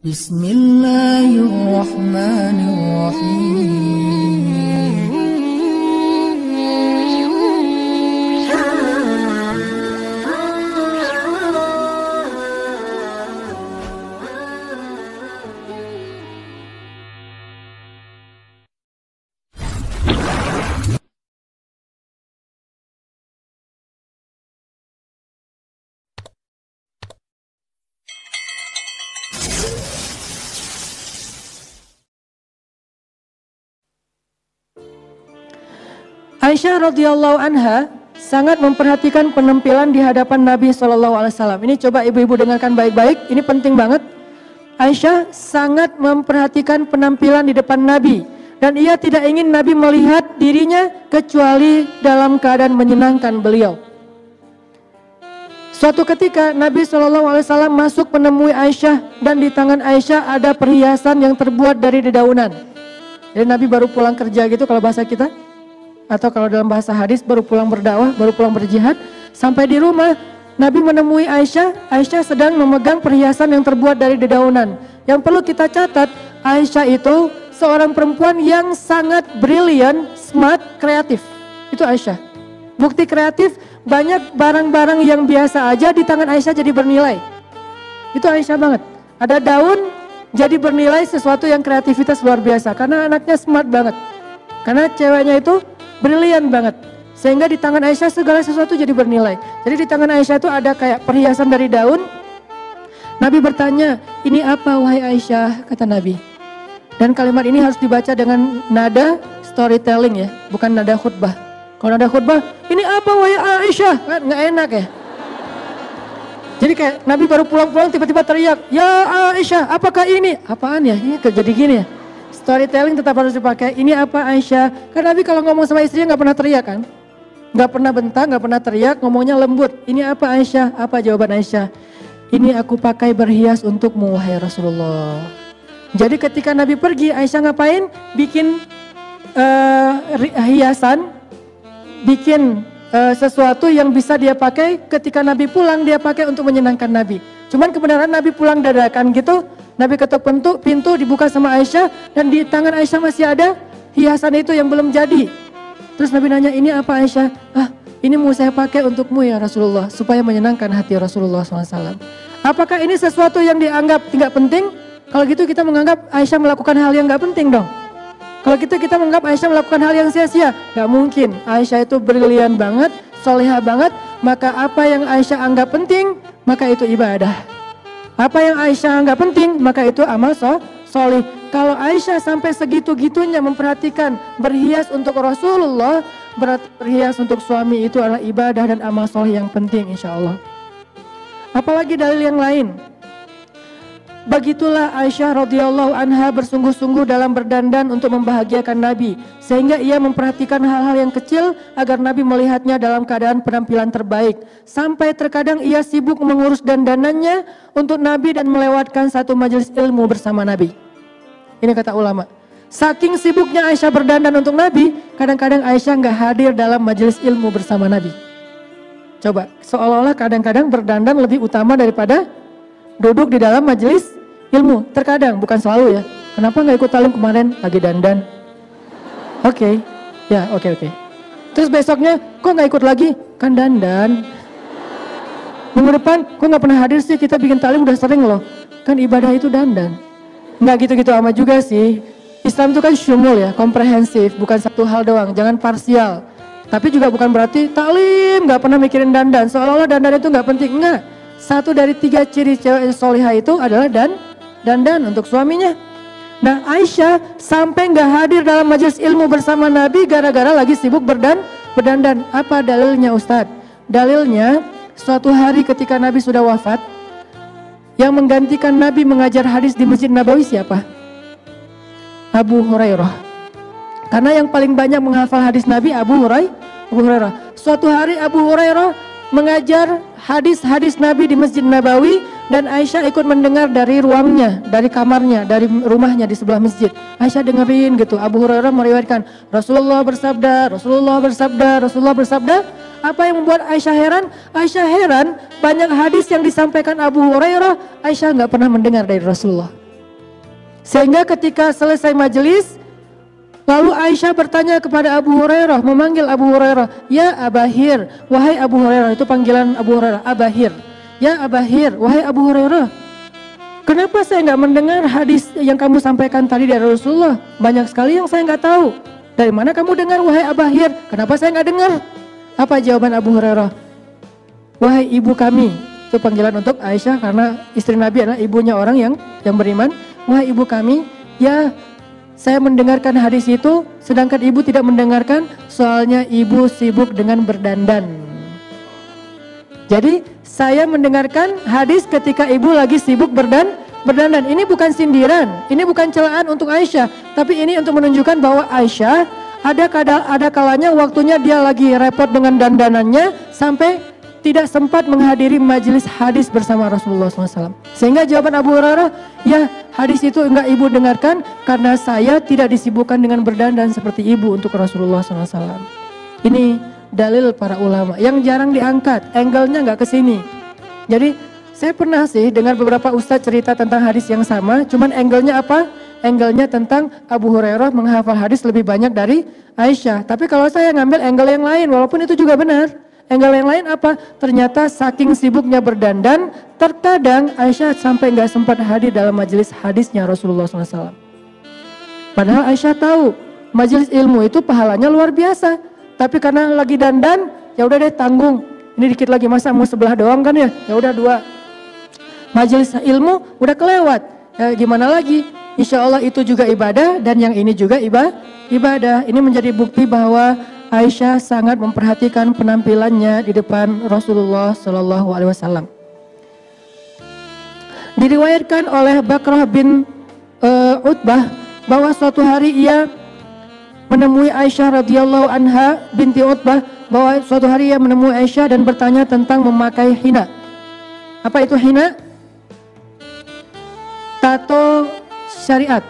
Bismillahirrahmanirrahim. Aisyah radhiyallahu anha sangat memperhatikan penampilan di hadapan Nabi SAW. Ini coba ibu-ibu dengarkan baik-baik, ini penting banget. Aisyah sangat memperhatikan penampilan di depan Nabi. Dan ia tidak ingin Nabi melihat dirinya kecuali dalam keadaan menyenangkan beliau. Suatu ketika Nabi SAW masuk menemui Aisyah dan di tangan Aisyah ada perhiasan yang terbuat dari dedaunan. Jadi Nabi baru pulang kerja gitu kalau bahasa kita. Atau kalau dalam bahasa hadis baru pulang berdakwah, baru pulang berjihad. Sampai di rumah Nabi menemui Aisyah. Aisyah sedang memegang perhiasan yang terbuat dari dedaunan. Yang perlu kita catat, Aisyah itu seorang perempuan yang sangat brilian, smart, kreatif. Itu Aisyah. Bukti kreatif, banyak barang-barang yang biasa aja di tangan Aisyah jadi bernilai. Itu Aisyah banget. Ada daun jadi bernilai sesuatu yang kreativitas luar biasa. Karena anaknya smart banget. Karena ceweknya itu brilian banget, sehingga di tangan Aisyah segala sesuatu jadi bernilai. Jadi di tangan Aisyah itu ada kayak perhiasan dari daun. Nabi bertanya, ini apa wahai Aisyah? Kata Nabi. Dan kalimat ini harus dibaca dengan nada storytelling ya, bukan nada khutbah. Kalau nada khutbah, ini apa wahai Aisyah? Kan nggak enak ya. Jadi kayak Nabi baru pulang-pulang tiba-tiba teriak, ya Aisyah, apakah ini? Apaan ya? Ini jadi gini ya. Storytelling tetap harus dipakai. Ini apa Aisyah? Karena Nabi kalau ngomong sama istrinya nggak pernah teriak kan? Nggak pernah bentak, nggak pernah teriak, ngomongnya lembut. Ini apa Aisyah? Apa jawaban Aisyah? Ini aku pakai berhias untukmu wahai Rasulullah. Jadi ketika Nabi pergi, Aisyah ngapain? Bikin hiasan, bikin sesuatu yang bisa dia pakai ketika Nabi pulang, dia pakai untuk menyenangkan Nabi. Cuman kebenaran Nabi pulang dadakan gitu. Nabi ketuk pintu dibuka sama Aisyah dan di tangan Aisyah masih ada hiasan itu yang belum jadi. Terus Nabi nanya, ini apa Aisyah? Ini mau saya pakai untukmu ya Rasulullah, supaya menyenangkan hati Rasulullah SAW. Apakah ini sesuatu yang dianggap tidak penting? Kalau gitu kita menganggap Aisyah melakukan hal yang gak penting dong. Kalau gitu kita menganggap Aisyah melakukan hal yang sia-sia. Gak mungkin, Aisyah itu brilian banget, solehah banget. Maka apa yang Aisyah anggap penting, maka itu ibadah. Apa yang Aisyah anggap penting, maka itu amal solih. Kalau Aisyah sampai segitu-gitunya memperhatikan berhias untuk Rasulullah, berarti berhias untuk suami itu adalah ibadah dan amal solih yang penting insya Allah. Apalagi dalil yang lain. Begitulah Aisyah radhiyallahu anha bersungguh-sungguh dalam berdandan untuk membahagiakan Nabi. Sehingga ia memperhatikan hal-hal yang kecil agar Nabi melihatnya dalam keadaan penampilan terbaik. Sampai terkadang ia sibuk mengurus dandanannya untuk Nabi dan melewatkan satu majelis ilmu bersama Nabi. Ini kata ulama. Saking sibuknya Aisyah berdandan untuk Nabi, kadang-kadang Aisyah nggak hadir dalam majelis ilmu bersama Nabi. Coba, seolah-olah kadang-kadang berdandan lebih utama daripada duduk di dalam majelis ilmu. Terkadang, bukan selalu ya. Kenapa nggak ikut talim kemarin? Lagi dandan. Oke. Terus besoknya, kok nggak ikut lagi? Kan dandan. Minggu depan, kok nggak pernah hadir sih? Kita bikin talim udah sering loh. Kan ibadah itu dandan. Nggak gitu-gitu amat juga sih. Islam itu kan syumul ya, komprehensif. Bukan satu hal doang, jangan parsial. Tapi juga bukan berarti talim nggak pernah mikirin dandan. Seolah-olah dandan itu nggak penting. Enggak. Satu dari 3 ciri cewek solihah itu adalah dandan untuk suaminya. Nah Aisyah sampai nggak hadir dalam majelis ilmu bersama Nabi gara-gara lagi sibuk berdandan. Apa dalilnya Ustadz? Dalilnya suatu hari ketika Nabi sudah wafat, yang menggantikan Nabi mengajar hadis di Masjid Nabawi siapa? Abu Hurairah. Karena yang paling banyak menghafal hadis Nabi Abu Hurairah. Suatu hari Abu Hurairah mengajar hadis-hadis Nabi di Masjid Nabawi dan Aisyah ikut mendengar dari ruangnya, dari kamarnya, dari rumahnya di sebelah masjid. Aisyah dengerin gitu. Abu Hurairah meriwayatkan Rasulullah bersabda. Apa yang membuat Aisyah heran? Aisyah heran banyak hadis yang disampaikan Abu Hurairah Aisyah nggak pernah mendengar dari Rasulullah. Sehingga ketika selesai majelis, lalu Aisyah bertanya kepada Abu Hurairah, memanggil Abu Hurairah, "Ya Abahir," wahai Abu Hurairah, itu panggilan Abu Hurairah, Abahir. "Ya Abahir," wahai Abu Hurairah, kenapa saya nggak mendengar hadis yang kamu sampaikan tadi dari Rasulullah? Banyak sekali yang saya nggak tahu. Dari mana kamu dengar, wahai Abahir? Kenapa saya nggak dengar? Apa jawaban Abu Hurairah? "Wahai ibu kami," itu panggilan untuk Aisyah karena istri Nabi adalah ibunya orang yang beriman. "Wahai ibu kami, ya saya mendengarkan hadis itu, sedangkan ibu tidak mendengarkan, soalnya ibu sibuk dengan berdandan." Jadi saya mendengarkan hadis ketika ibu lagi sibuk berdandan. Ini bukan sindiran, ini bukan celaan untuk Aisyah, tapi ini untuk menunjukkan bahwa Aisyah ada kalanya waktunya dia lagi repot dengan dandanannya sampai tidak sempat menghadiri majelis hadis bersama Rasulullah SAW. Sehingga jawaban Abu Hurairah, "Ya hadis itu enggak ibu dengarkan karena saya tidak disibukkan dengan berdandan seperti ibu untuk Rasulullah SAW." Ini dalil para ulama yang jarang diangkat, angle-nya enggak ke sini. Jadi saya pernah sih dengar beberapa ustadz cerita tentang hadis yang sama, cuman angle-nya apa? Angle-nya tentang Abu Hurairah menghafal hadis lebih banyak dari Aisyah. Tapi kalau saya ngambil angle yang lain, walaupun itu juga benar. Angle yang lain apa? Ternyata saking sibuknya berdandan, terkadang Aisyah sampai nggak sempat hadir dalam majelis hadisnya Rasulullah SAW. Padahal Aisyah tahu majelis ilmu itu pahalanya luar biasa. Tapi karena lagi dandan, ya udah deh tanggung. Ini dikit lagi, masa mau sebelah doang kan ya? Ya udah 2. Majelis ilmu udah kelewat. Ya, gimana lagi? Insya Allah itu juga ibadah dan yang ini juga ibadah. Ini menjadi bukti bahwa Aisyah sangat memperhatikan penampilannya di depan Rasulullah SAW. Diriwayatkan oleh Bakrah bin Utbah bahwa suatu hari ia menemui Aisyah radhiyallahu anha binti Utbah, bahwa suatu hari ia menemui Aisyah dan bertanya tentang memakai hina. Apa itu hina? Tato syariat.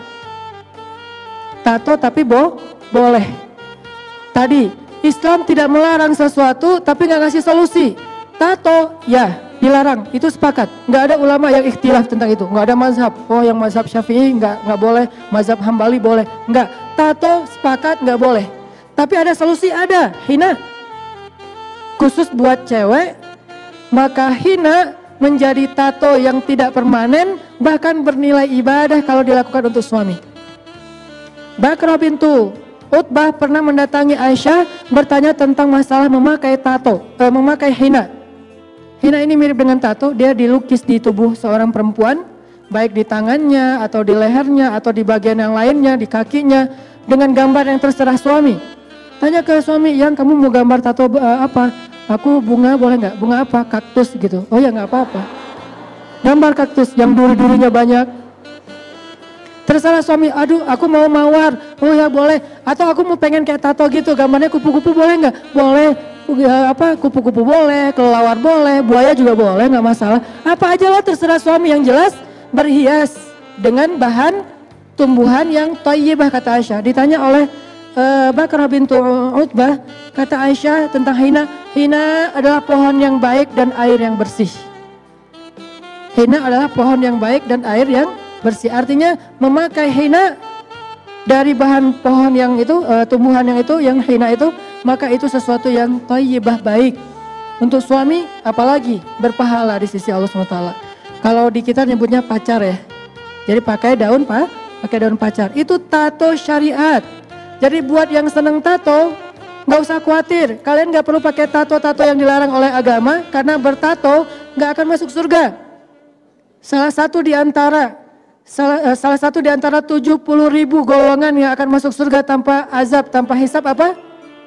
Tato tapi boleh. Tadi Islam tidak melarang sesuatu tapi nggak ngasih solusi. Tato ya dilarang, itu sepakat. Nggak ada ulama yang ikhtilaf tentang itu. Nggak ada mazhab. Oh yang mazhab Syafi'i nggak boleh, mazhab Hambali boleh. Nggak. Tato sepakat nggak boleh. Tapi ada solusi, ada hina. Khusus buat cewek, maka hina menjadi tato yang tidak permanen, bahkan bernilai ibadah kalau dilakukan untuk suami. Bakrah bintu Utbah pernah mendatangi Aisyah bertanya tentang masalah memakai memakai hina. Hina ini mirip dengan tato, dia dilukis di tubuh seorang perempuan, baik di tangannya atau di lehernya atau di bagian yang lainnya, di kakinya, dengan gambar yang terserah suami. Tanya ke suami, "Yang kamu mau gambar tato apa?" "Aku bunga, boleh nggak?" "Bunga apa?" "Kaktus gitu." "Oh ya nggak apa-apa." Gambar kaktus yang duri-durinya banyak. Terserah suami, "Aduh aku mau mawar." "Oh ya boleh." "Atau aku mau pengen kayak tato gitu, gambarnya kupu-kupu boleh nggak?" "Boleh." Kupu-kupu boleh, kelelawar boleh, buaya juga boleh, nggak masalah. Apa aja lah terserah suami, yang jelas berhias dengan bahan tumbuhan yang thayyibah, kata Aisyah. Ditanya oleh Bakrah bintu Utbah, kata Aisyah tentang hina, hina adalah pohon yang baik dan air yang bersih. Hina adalah pohon yang baik dan air yang bersih. Artinya memakai hina dari bahan pohon yang itu, tumbuhan yang itu, yang hina itu, maka itu sesuatu yang thayyibah, baik. Untuk suami apalagi berpahala di sisi Allah SWT. Kalau di kita nyebutnya pacar ya. Jadi pakai daun pacar. Itu tato syariat. Jadi buat yang seneng tato, nggak usah khawatir. Kalian nggak perlu pakai tato-tato yang dilarang oleh agama, karena bertato nggak akan masuk surga. Salah satu di antara 70.000 golongan yang akan masuk surga tanpa azab, tanpa hisab apa?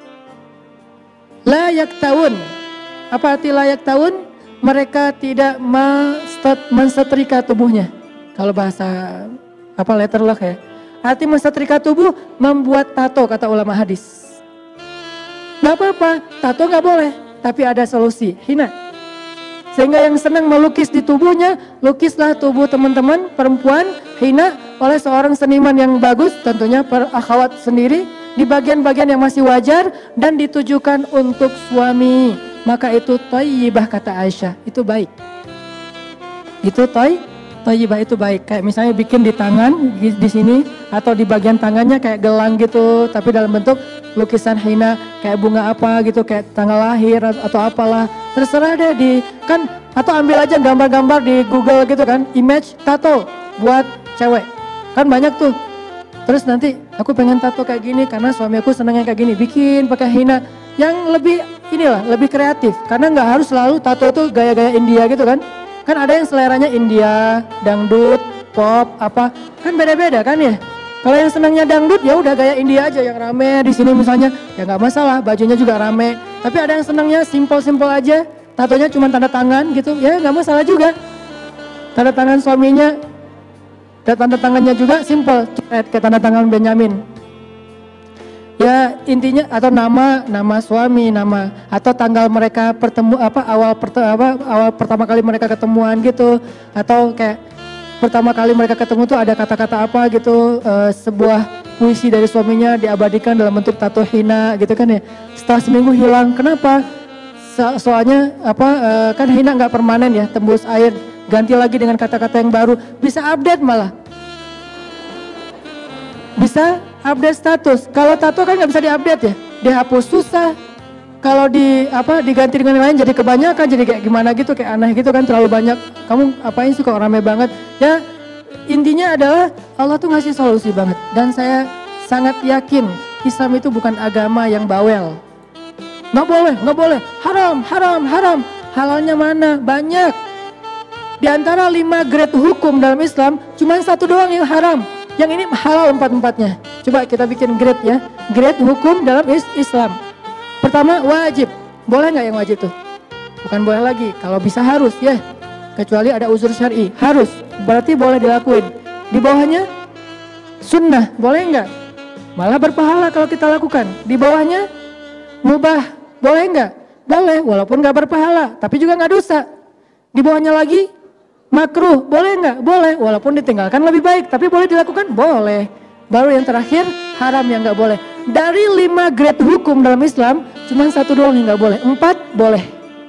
La yaktaun. Apa arti layak tahun? Mereka tidak mensetrika tubuhnya. Kalau bahasa letterlock ya. Arti mensetrika tubuh, membuat tato, kata ulama hadis. Gak apa-apa, tato gak boleh, tapi ada solusi, hina. Sehingga yang senang melukis di tubuhnya, lukislah tubuh teman-teman perempuan hina oleh seorang seniman yang bagus, tentunya akhwat sendiri, di bagian-bagian yang masih wajar dan ditujukan untuk suami. Maka itu thayyibah, kata Aisyah, itu baik. Itu thayyibah. Thayyibah itu baik. Kayak misalnya bikin di tangan, di sini, atau di bagian tangannya kayak gelang gitu, tapi dalam bentuk lukisan hina, kayak bunga apa gitu, kayak tanggal lahir atau apalah. Terserah deh kan, atau ambil aja gambar-gambar di Google gitu kan, image tato buat cewek. Kan banyak tuh. Terus nanti aku pengen tato kayak gini karena suami aku senangnya kayak gini, bikin pakai hina yang lebih lebih kreatif. Karena nggak harus selalu tato itu gaya-gaya India gitu kan. Kan ada yang seleranya India, dangdut, pop, apa, kan beda-beda kan ya. Kalau yang senangnya dangdut ya udah gaya India aja yang rame di sini misalnya, ya nggak masalah, bajunya juga rame. Tapi ada yang senangnya simpel-simpel aja, tatonya cuma tanda tangan gitu, ya nggak masalah juga. Tanda tangan suaminya, dan tanda tangannya juga simpel, kayak tanda tangan Benyamin. Ya intinya atau nama suami, atau tanggal mereka awal pertama kali mereka ketemuan gitu, atau kayak pertama kali mereka ketemu tuh ada kata-kata apa gitu, sebuah puisi dari suaminya diabadikan dalam bentuk tato hina gitu kan ya. Setelah seminggu hilang, kenapa? Soalnya kan hina nggak permanen ya, tembus air, ganti lagi dengan kata-kata yang baru, bisa update malah. Bisa update status. Kalau tato kan nggak bisa diupdate ya, dihapus susah. Kalau diganti dengan yang lain jadi kebanyakan, jadi kayak gimana gitu, kayak aneh gitu kan, terlalu banyak. Kamu apain sih kok rame banget? Ya intinya adalah Allah tuh ngasih solusi banget. Dan saya sangat yakin Islam itu bukan agama yang bawel. Nggak boleh, haram. Halalnya mana? Banyak. Di antara 5 grade hukum dalam Islam, cuma 1 doang yang haram. Yang ini halal 4-4-nya. Coba kita bikin grade ya. Grade hukum dalam Islam. Pertama wajib. Boleh nggak yang wajib tuh? Bukan boleh lagi. Kalau bisa harus ya. Kecuali ada uzur syar'i. Harus. Berarti boleh dilakuin. Di bawahnya sunnah. Boleh nggak? Malah berpahala kalau kita lakukan. Di bawahnya mubah. Boleh nggak? Boleh. Walaupun nggak berpahala. Tapi juga nggak dosa. Di bawahnya lagi makruh, boleh nggak? Boleh, walaupun ditinggalkan lebih baik, tapi boleh dilakukan? Boleh. Baru yang terakhir, haram yang nggak boleh. Dari 5 grade hukum dalam Islam, cuma 1 doang yang nggak boleh. 4 boleh.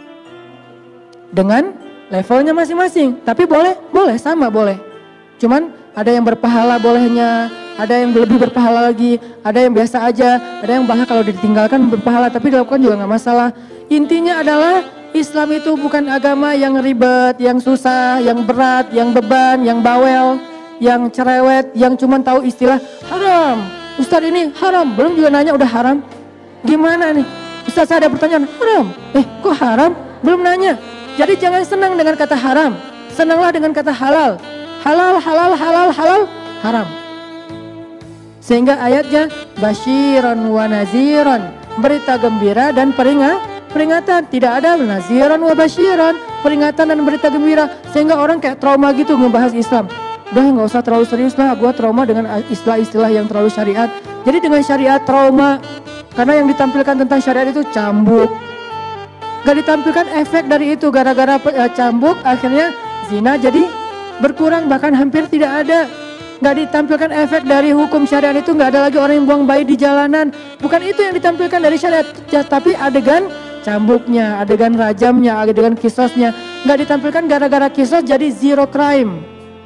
Dengan levelnya masing-masing, tapi boleh, sama boleh. Cuman ada yang berpahala bolehnya, ada yang lebih berpahala lagi, ada yang biasa aja, ada yang bahkan kalau ditinggalkan berpahala, tapi dilakukan juga nggak masalah. Intinya adalah Islam itu bukan agama yang ribet, yang susah, yang berat, yang beban, yang bawel, yang cerewet, yang cuma tahu istilah haram. Ustadz ini haram, belum juga nanya udah haram. Gimana nih? Ustadz saya ada pertanyaan, haram? Kok haram? Belum nanya. Jadi jangan senang dengan kata haram, senanglah dengan kata halal. Halal, haram. Sehingga ayatnya basyiran wa naziran, berita gembira dan peringatan. Tidak ada naziran wa basyiran, peringatan dan berita gembira. Sehingga orang kayak trauma gitu ngebahas Islam. Udah nggak usah terlalu serius lah, gua trauma dengan istilah-istilah yang terlalu syariat. Jadi dengan syariat trauma, karena yang ditampilkan tentang syariat itu cambuk. Gak ditampilkan efek dari itu, gara-gara cambuk akhirnya zina jadi berkurang, bahkan hampir tidak ada. Gak ditampilkan efek dari hukum syariat itu, gak ada lagi orang yang buang bayi di jalanan. Bukan itu yang ditampilkan dari syariat, tapi adegan cambuknya, adegan rajamnya, adegan kisosnya. Gak ditampilkan gara-gara kisos jadi zero crime.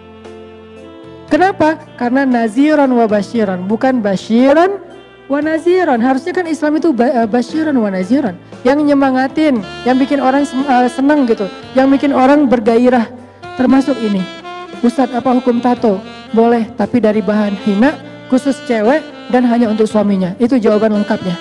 Kenapa? Karena naziran wa basyiran, bukan basyiran wa naziran. Harusnya kan Islam itu basyiran wa naziran, yang nyemangatin, yang bikin orang senang gitu, yang bikin orang bergairah. Termasuk ini, Ustadz apa hukum tato? Boleh, tapi dari bahan hina, khusus cewek dan hanya untuk suaminya. Itu jawaban lengkapnya.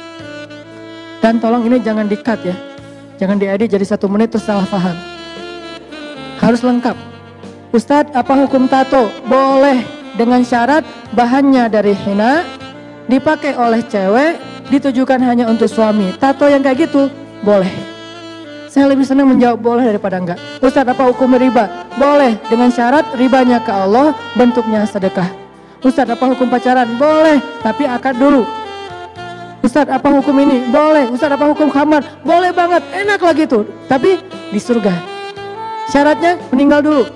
Dan tolong ini jangan di-cut ya, jangan diedit jadi 1 menit terus salah paham. Harus lengkap. Ustadz apa hukum tato? Boleh, dengan syarat bahannya dari hina, dipakai oleh cewek, ditujukan hanya untuk suami. Tato yang kayak gitu boleh. Saya lebih senang menjawab boleh daripada enggak. Ustadz apa hukum riba? Boleh, dengan syarat ribanya ke Allah, bentuknya sedekah. Ustadz apa hukum pacaran? Boleh, tapi akad dulu. Ustadz apa hukum ini? Boleh. Ustadz apa hukum khamar? Boleh banget, enak lagi tuh, tapi di surga. Syaratnya meninggal dulu.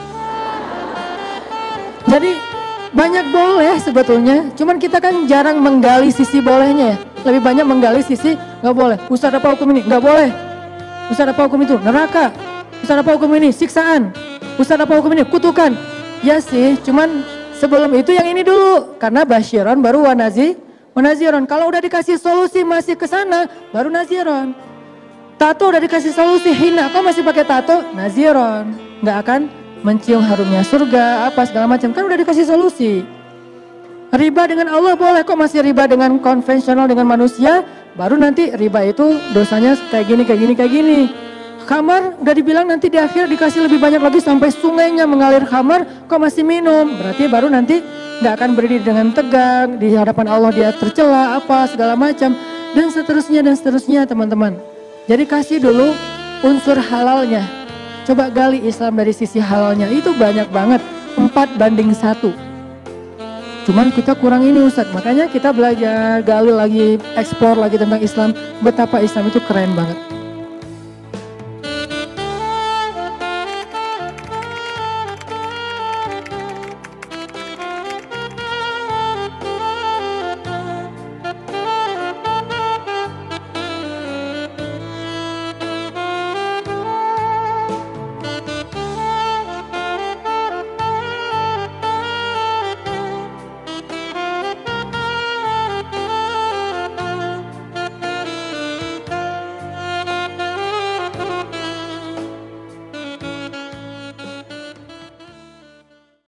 Jadi banyak boleh sebetulnya, cuman kita kan jarang menggali sisi bolehnya ya. Lebih banyak menggali sisi nggak boleh. Ustadz apa hukum ini? Nggak boleh. Ustadz apa hukum itu? Neraka. Ustadz apa hukum ini? Siksaan. Ustaz apa hukum ini? Kutukan. Ya sih, cuman sebelum itu yang ini dulu. Karena basyiron baru wanaziron. Kalau udah dikasih solusi masih ke sana, baru naziron. Tato udah dikasih solusi, hina kok masih pakai tato? Naziron. Nggak akan mencium harumnya surga, apa segala macam. Kan udah dikasih solusi. Riba dengan Allah boleh, kok masih riba dengan konvensional dengan manusia? Baru nanti riba itu dosanya kayak gini. Khamar udah dibilang nanti di akhir dikasih lebih banyak lagi sampai sungainya mengalir khamar, kok masih minum? Berarti baru nanti nggak akan berdiri dengan tegak di hadapan Allah, dia tercela apa segala macam dan seterusnya teman-teman. Jadi kasih dulu unsur halalnya. Coba gali Islam dari sisi halalnya, itu banyak banget, 4:1. Cuman kita kurang ini Ustadz, makanya kita belajar, gali lagi, eksplor lagi tentang Islam, betapa Islam itu keren banget.